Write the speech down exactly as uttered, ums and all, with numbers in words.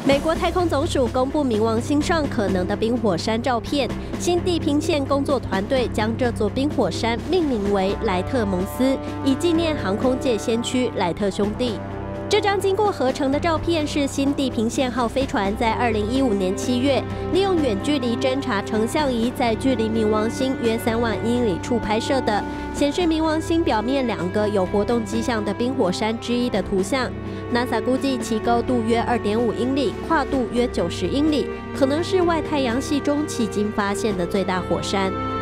美国太空总署公布冥王星上可能的冰火山照片，新地平线工作团队将这座冰火山命名为莱特蒙斯，以纪念航空界先驱莱特兄弟。这张经过合成的照片是新地平线号飞船在二零一五年七月利用远距离侦察成像仪在距离冥王星约三万英里处拍摄的，显示冥王星表面两个有活动迹象的冰火山之一的图像。NASA 估计其高度约二点五英里，跨度约九十英里，可能是外太阳系中迄今发现的最大火山。